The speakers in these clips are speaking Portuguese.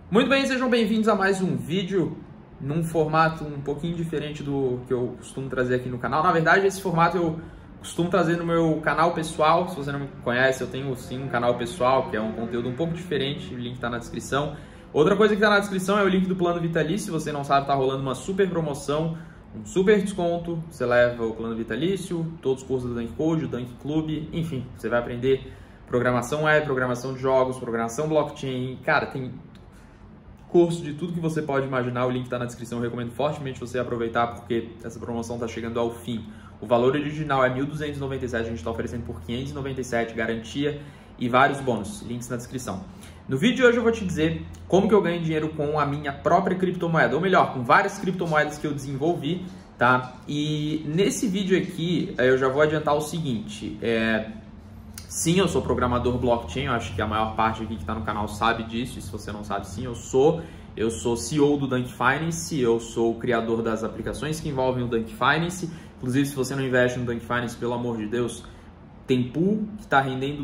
Muito bem, sejam bem-vindos a mais um vídeo num formato um pouquinho diferente do que eu costumo trazer aqui no canal. Na verdade, esse formato eu costumo trazer no meu canal pessoal. Se você não me conhece, eu tenho sim um canal pessoal, que é um conteúdo um pouco diferente, o link está na descrição. Outra coisa que está na descrição é o link do plano vitalício. Se você não sabe, está rolando uma super promoção, um super desconto. Você leva o plano vitalício, todos os cursos do Dunk Code, o Dunk Club, enfim, você vai aprender programação web, programação de jogos, programação blockchain. Cara, tem curso de tudo que você pode imaginar, o link está na descrição. Eu recomendo fortemente você aproveitar porque essa promoção está chegando ao fim. O valor original é R$ 1.297, a gente está oferecendo por R$ 597, garantia e vários bônus, links na descrição. No vídeo de hoje eu vou te dizer como que eu ganho dinheiro com a minha própria criptomoeda, ou melhor, com várias criptomoedas que eu desenvolvi, tá? E nesse vídeo aqui eu já vou adiantar o seguinte, sim, eu sou programador blockchain, eu acho que a maior parte aqui que está no canal sabe disso, e se você não sabe, sim, eu sou CEO do Dunk Finance, eu sou o criador das aplicações que envolvem o Dunk Finance. Inclusive, se você não investe no Dunk Finance, pelo amor de Deus, tem pool que está rendendo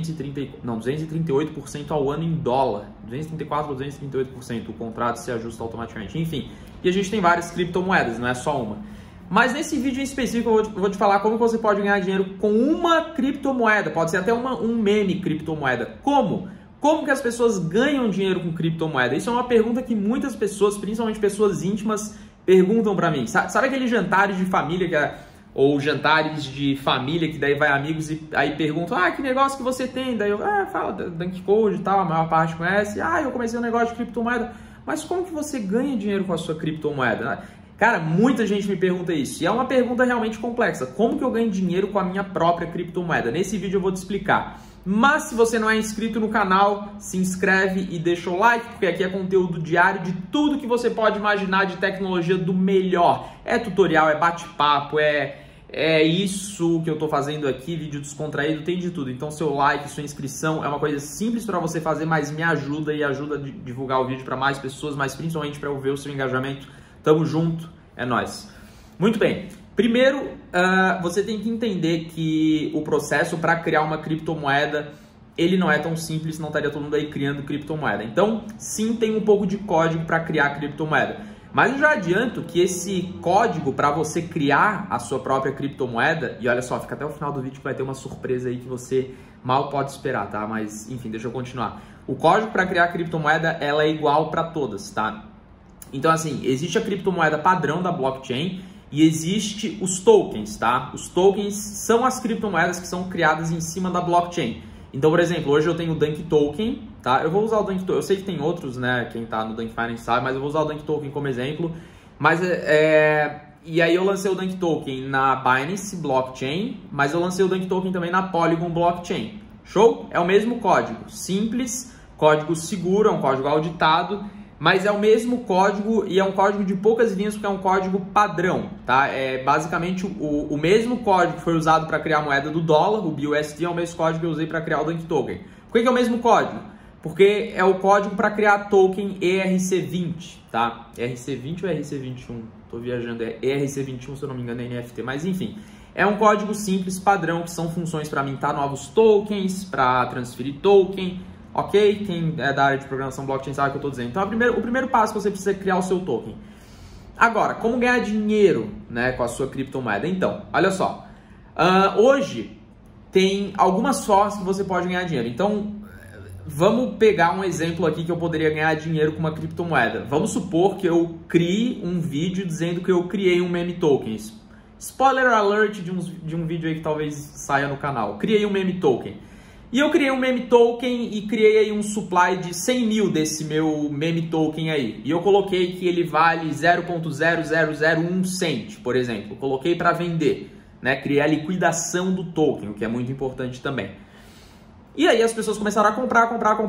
238% ao ano em dólar, 234% ou 238%, o contrato se ajusta automaticamente, enfim. E a gente tem várias criptomoedas, não é só uma. Mas nesse vídeo em específico eu vou te falar como você pode ganhar dinheiro com uma criptomoeda, pode ser até um meme criptomoeda. Como? Como que as pessoas ganham dinheiro com criptomoeda? Isso é uma pergunta que muitas pessoas, principalmente pessoas íntimas, perguntam pra mim. Sabe aqueles jantares de família, ou jantares de família que daí vai amigos e aí perguntam, que negócio que você tem? Daí eu, fala Dunk Code e tal, a maior parte conhece. Eu comecei um negócio de criptomoeda. Mas como que você ganha dinheiro com a sua criptomoeda? Cara, muita gente me pergunta isso e é uma pergunta realmente complexa. Como que eu ganho dinheiro com a minha própria criptomoeda? Nesse vídeo eu vou te explicar. Mas se você não é inscrito no canal, se inscreve e deixa o like, porque aqui é conteúdo diário de tudo que você pode imaginar de tecnologia do melhor. É tutorial, é bate-papo, é isso que eu tô fazendo aqui, vídeo descontraído, tem de tudo. Então seu like, sua inscrição é uma coisa simples para você fazer, mas me ajuda e ajuda a divulgar o vídeo para mais pessoas, mas principalmente para eu ver o seu engajamento. Tamo junto, é nóis. Muito bem, primeiro você tem que entender que o processo para criar uma criptomoeda, ele não é tão simples, não estaria todo mundo aí criando criptomoeda. Então, sim, tem um pouco de código para criar criptomoeda. Mas eu já adianto que esse código para você criar a sua própria criptomoeda, e olha só, fica até o final do vídeo que vai ter uma surpresa aí que você mal pode esperar, tá? Mas, enfim, deixa eu continuar. O código para criar a criptomoeda, ela é igual para todas, tá? Então, assim, existe a criptomoeda padrão da blockchain e existe os tokens, tá? Os tokens são as criptomoedas que são criadas em cima da blockchain. Então, por exemplo, hoje eu tenho o Dunk Token, tá? Eu vou usar o Dunk Token, eu sei que tem outros, né? Quem tá no Dunk Finance sabe, mas eu vou usar o Dunk Token como exemplo. Mas, e aí eu lancei o Dunk Token na Binance Blockchain, mas eu lancei o Dunk Token também na Polygon Blockchain. Show? É o mesmo código, simples, código seguro, é um código auditado, mas é o mesmo código e é um código de poucas linhas porque é um código padrão, tá? É basicamente o mesmo código que foi usado para criar a moeda do dólar, o BUSD, é o mesmo código que eu usei para criar o Dunk Token. Por que é o mesmo código? Porque é o código para criar token ERC20, tá? ERC20 ou ERC21? Tô viajando, é ERC21 se eu não me engano, é NFT, mas enfim. É um código simples, padrão, que são funções para mintar novos tokens, para transferir token. Ok? Quem é da área de programação blockchain sabe o que eu estou dizendo. Então, o primeiro passo que você precisa criar o seu token. Agora, como ganhar dinheiro, né, com a sua criptomoeda? Então, olha só. Hoje, tem algumas formas que você pode ganhar dinheiro. Então, vamos pegar um exemplo aqui que eu poderia ganhar dinheiro com uma criptomoeda. Vamos supor que eu crie um vídeo dizendo que eu criei um meme token. Spoiler alert de um vídeo aí que talvez saia no canal. Criei um meme token. E eu criei um meme token e criei aí um supply de 100 mil desse meu meme token aí. E eu coloquei que ele vale 0.0001 cent, por exemplo. Eu coloquei para vender, né? Criei a liquidação do token, o que é muito importante também. E aí as pessoas começaram a comprar,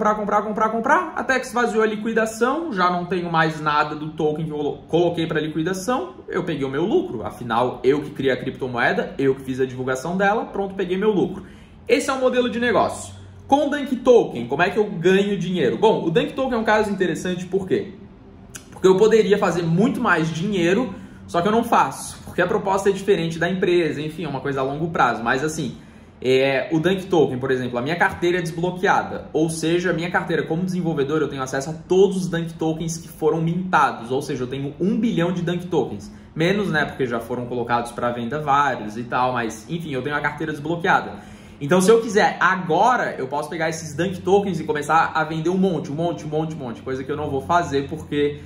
até que esvaziou a liquidação, já não tenho mais nada do token que eu coloquei para liquidação, eu peguei o meu lucro. Afinal, eu que criei a criptomoeda, eu que fiz a divulgação dela, pronto, peguei meu lucro. Esse é o modelo de negócio. Com o Dunk Token, como é que eu ganho dinheiro? Bom, o Dunk Token é um caso interessante, por quê? Porque eu poderia fazer muito mais dinheiro, só que eu não faço, porque a proposta é diferente da empresa, enfim, é uma coisa a longo prazo. Mas assim, o Dunk Token, por exemplo, a minha carteira é desbloqueada, ou seja, a minha carteira como desenvolvedor, eu tenho acesso a todos os Dunk Tokens que foram mintados, ou seja, eu tenho 1 bilhão de Dunk Tokens, menos, né, porque já foram colocados para venda vários e tal, mas, enfim, eu tenho a carteira desbloqueada. Então, se eu quiser agora, eu posso pegar esses Dunk Tokens e começar a vender um monte, coisa que eu não vou fazer porque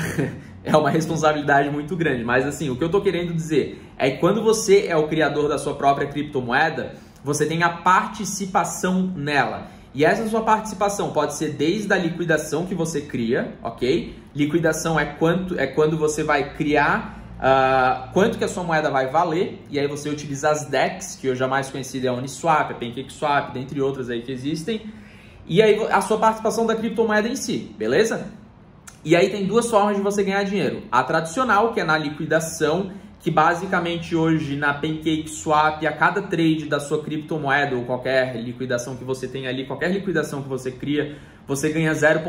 é uma responsabilidade muito grande. Mas, assim, o que eu tô querendo dizer é que quando você é o criador da sua própria criptomoeda, você tem a participação nela. E essa sua participação pode ser desde a liquidação que você cria, ok? Liquidação é quando você vai criar quanto que a sua moeda vai valer, e aí você utiliza as DEX, que hoje a mais conhecida é a Uniswap, a PancakeSwap, dentre outras aí que existem, e aí a sua participação da criptomoeda em si, beleza? E aí tem duas formas de você ganhar dinheiro. A tradicional, que é na liquidação, que basicamente hoje na PancakeSwap, a cada trade da sua criptomoeda ou qualquer liquidação que você tem ali, qualquer liquidação que você cria, você ganha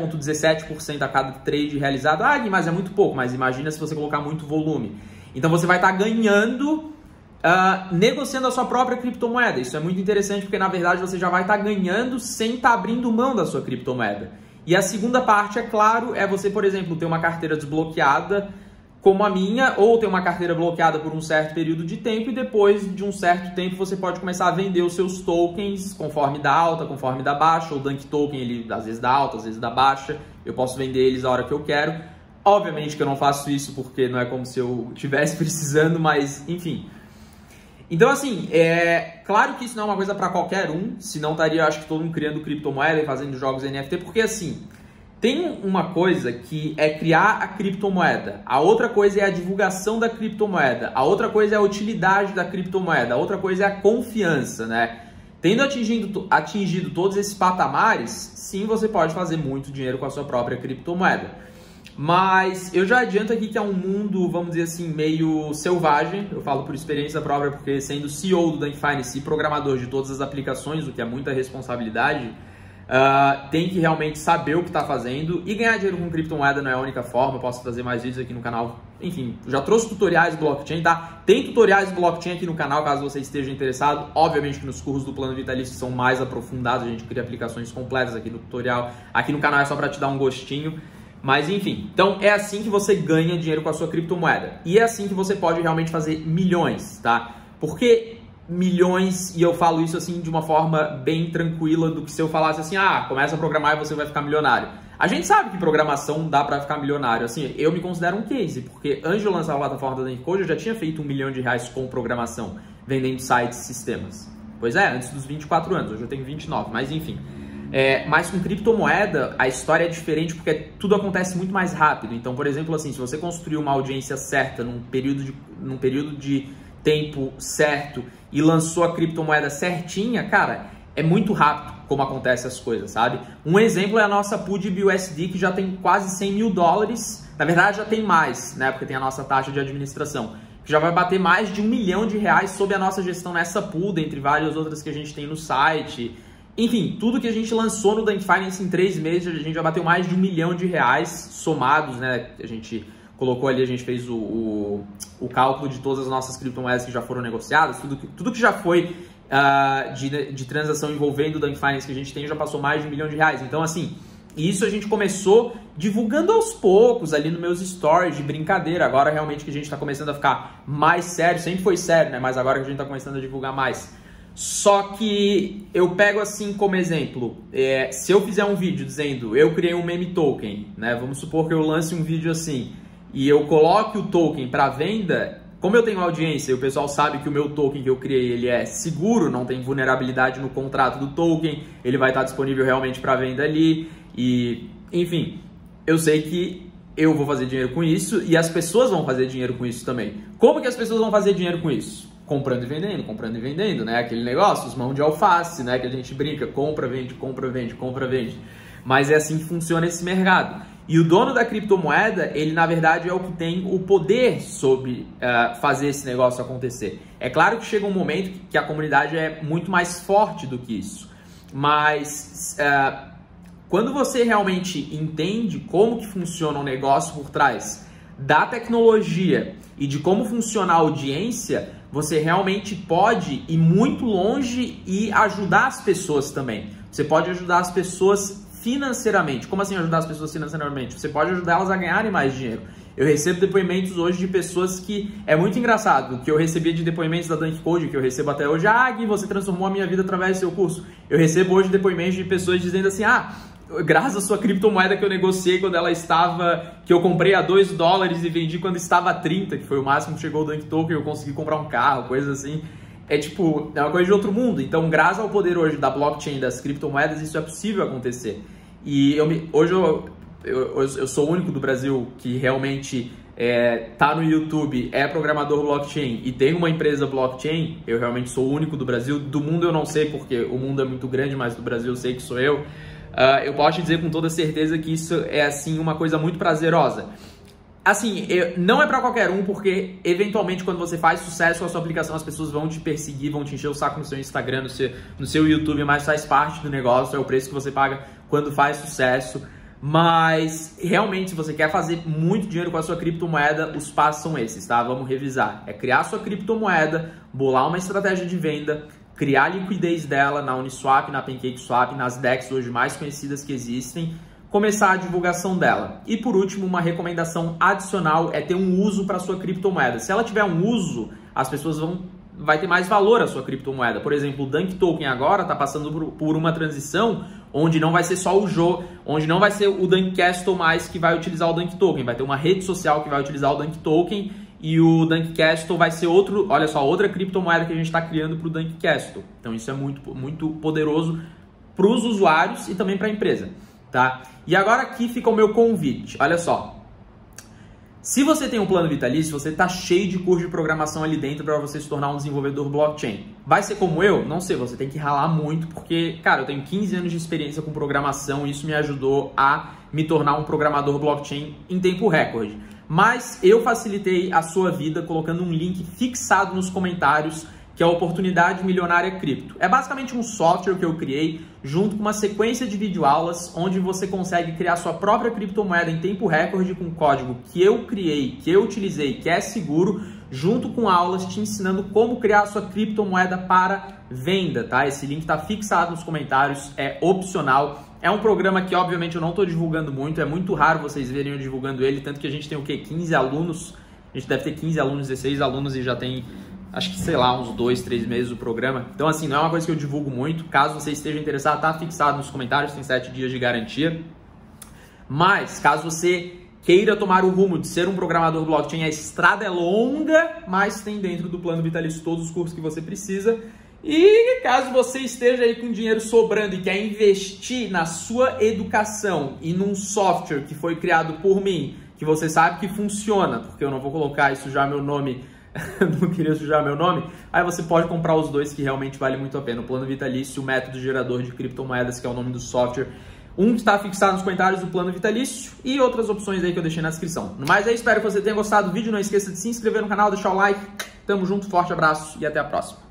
0,17% a cada trade realizado. Ah, mas é muito pouco, mas imagina se você colocar muito volume. Então você vai estar ganhando negociando a sua própria criptomoeda. Isso é muito interessante porque na verdade você já vai estar ganhando sem estar abrindo mão da sua criptomoeda. E a segunda parte, é claro, é você, por exemplo, ter uma carteira desbloqueada como a minha, ou ter uma carteira bloqueada por um certo período de tempo e depois de um certo tempo você pode começar a vender os seus tokens conforme dá alta, conforme dá baixa. O Dunk Token, ele às vezes dá alta, às vezes dá baixa. Eu posso vender eles a hora que eu quero. Obviamente que eu não faço isso porque não é como se eu estivesse precisando, mas enfim. Então, assim, claro que isso não é uma coisa para qualquer um, senão estaria, acho que todo mundo criando criptomoeda e fazendo jogos NFT, porque assim, tem uma coisa que é criar a criptomoeda, a outra coisa é a divulgação da criptomoeda, a outra coisa é a utilidade da criptomoeda, a outra coisa é a confiança, né? Tendo atingido todos esses patamares, sim, você pode fazer muito dinheiro com a sua própria criptomoeda. Mas eu já adianto aqui que é um mundo, vamos dizer assim, meio selvagem. Eu falo por experiência própria, porque sendo CEO do Dunk Finance e programador de todas as aplicações, o que é muita responsabilidade, tem que realmente saber o que está fazendo. E ganhar dinheiro com criptomoeda não é a única forma. Eu posso fazer mais vídeos aqui no canal. Enfim, já trouxe tutoriais de blockchain, tá? Tem tutoriais de blockchain aqui no canal, caso você esteja interessado. Obviamente que nos cursos do Plano Vitalício são mais aprofundados, a gente cria aplicações completas aqui no tutorial. Aqui no canal é só para te dar um gostinho. Mas enfim, então é assim que você ganha dinheiro com a sua criptomoeda. E é assim que você pode realmente fazer milhões, tá? Porque milhões, e eu falo isso assim de uma forma bem tranquila do que se eu falasse assim, começa a programar e você vai ficar milionário. A gente sabe que programação dá pra ficar milionário. Assim, eu me considero um case, porque antes de eu lançar a plataforma da Dankcode, eu já tinha feito R$1 milhão com programação, vendendo sites e sistemas. Pois é, antes dos 24 anos, hoje eu tenho 29, mas enfim. Mas com criptomoeda, a história é diferente porque tudo acontece muito mais rápido. Então, por exemplo, assim, se você construir uma audiência certa num período de tempo certo e lançou a criptomoeda certinha, cara, é muito rápido como acontecem as coisas, sabe? Um exemplo é a nossa pool de BUSD, que já tem quase 100 mil dólares. Na verdade, já tem mais, né? Porque tem a nossa taxa de administração, que já vai bater mais de R$1 milhão sob a nossa gestão nessa pool, dentre várias outras que a gente tem no site. Enfim, tudo que a gente lançou no Dunk Finance em 3 meses, a gente já bateu mais de R$1 milhão somados, né? A gente colocou ali, a gente fez o cálculo de todas as nossas criptomoedas que já foram negociadas, tudo que já foi de transação envolvendo o Dunk Finance que a gente tem já passou mais de R$1 milhão. Então, assim, isso a gente começou divulgando aos poucos ali nos meus stories de brincadeira. Agora realmente que a gente está começando a ficar mais sério, sempre foi sério, né? Mas agora que a gente está começando a divulgar mais. Só que eu pego assim como exemplo, se eu fizer um vídeo dizendo eu criei um meme token, né? Vamos supor que eu lance um vídeo assim e eu coloque o token para venda, como eu tenho audiência e o pessoal sabe que o meu token que eu criei ele é seguro, não tem vulnerabilidade no contrato do token, ele vai estar disponível realmente para venda ali e, enfim, eu sei que eu vou fazer dinheiro com isso e as pessoas vão fazer dinheiro com isso também. Como que as pessoas vão fazer dinheiro com isso? Comprando e vendendo, né? Aquele negócio, os mãos de alface, né? Que a gente brinca, compra, vende, compra, vende, compra, vende. Mas é assim que funciona esse mercado. E o dono da criptomoeda, ele na verdade é o que tem o poder sobre fazer esse negócio acontecer. É claro que chega um momento que a comunidade é muito mais forte do que isso. Mas quando você realmente entende como que funciona o negócio por trás da tecnologia e de como funciona a audiência, você realmente pode ir muito longe e ajudar as pessoas também. Você pode ajudar as pessoas financeiramente. Como assim ajudar as pessoas financeiramente? Você pode ajudar elas a ganharem mais dinheiro. Eu recebo depoimentos hoje de pessoas que... É muito engraçado, que eu recebia de depoimentos da Dunk Code, que eu recebo até hoje. Ah, Gui, você transformou a minha vida através do seu curso. Eu recebo hoje depoimentos de pessoas dizendo assim, graças à sua criptomoeda que eu negociei quando ela estava... Que eu comprei a $2 e vendi quando estava a 30, que foi o máximo que chegou o Dunk Token, eu consegui comprar um carro, coisas assim. É tipo, é uma coisa de outro mundo. Então, graças ao poder hoje da blockchain, das criptomoedas, isso é possível acontecer. E hoje eu sou o único do Brasil que realmente tá no YouTube, é programador blockchain e tem uma empresa blockchain. Eu realmente sou o único do Brasil. Do mundo eu não sei, porque o mundo é muito grande, mas do Brasil eu sei que sou eu. Eu posso te dizer com toda certeza que isso é assim uma coisa muito prazerosa. Assim, não é pra qualquer um, porque eventualmente quando você faz sucesso com a sua aplicação, as pessoas vão te perseguir, vão te encher o saco no seu Instagram, no seu YouTube, mas faz parte do negócio, é o preço que você paga quando faz sucesso. Mas realmente, se você quer fazer muito dinheiro com a sua criptomoeda, os passos são esses, tá? Vamos revisar. É criar a sua criptomoeda, bolar uma estratégia de venda, criar a liquidez dela na Uniswap, na PancakeSwap, nas DEX hoje mais conhecidas que existem, começar a divulgação dela. E por último, uma recomendação adicional é ter um uso para a sua criptomoeda. Se ela tiver um uso, as pessoas vai ter mais valor a sua criptomoeda. Por exemplo, o Dunk Token agora está passando por uma transição onde não vai ser só o jogo, onde não vai ser o Dunk Castle mais que vai utilizar o Dunk Token, vai ter uma rede social que vai utilizar o Dunk Token e o Dunk Castle vai ser outra criptomoeda que a gente está criando para o Dunk Castle. Então isso é muito, muito poderoso para os usuários e também para a empresa, tá? E agora aqui fica o meu convite, olha só. Se você tem um plano vitalício, você está cheio de curso de programação ali dentro para você se tornar um desenvolvedor blockchain. Vai ser como eu? Não sei, você tem que ralar muito, porque, cara, eu tenho 15 anos de experiência com programação e isso me ajudou a me tornar um programador blockchain em tempo recorde. Mas eu facilitei a sua vida colocando um link fixado nos comentários, que é a Oportunidade Milionária Cripto. É basicamente um software que eu criei junto com uma sequência de videoaulas onde você consegue criar sua própria criptomoeda em tempo recorde com código que eu criei, que eu utilizei, que é seguro, junto com aulas te ensinando como criar a sua criptomoeda para venda, tá? Esse link está fixado nos comentários, é opcional. É um programa que, obviamente, eu não estou divulgando muito, é muito raro vocês verem eu divulgando ele, tanto que a gente tem o quê? 15 alunos, a gente deve ter 15 alunos, 16 alunos e já tem... acho que, sei lá, uns 2, 3 meses o programa. Então, assim, não é uma coisa que eu divulgo muito. Caso você esteja interessado, tá fixado nos comentários, tem 7 dias de garantia. Mas, caso você queira tomar o rumo de ser um programador blockchain, a estrada é longa, mas tem dentro do plano vitalício todos os cursos que você precisa. E caso você esteja aí com dinheiro sobrando e quer investir na sua educação e num software que foi criado por mim, que você sabe que funciona, porque eu não vou colocar e sujar meu nome... não queria sujar meu nome, aí você pode comprar os dois que realmente vale muito a pena. O plano vitalício e o método gerador de criptomoedas, que é o nome do software. Um que está fixado nos comentários do plano vitalício e outras opções aí que eu deixei na descrição. Mas aí, espero que você tenha gostado do vídeo. Não esqueça de se inscrever no canal, deixar o like. Tamo junto, forte abraço e até a próxima.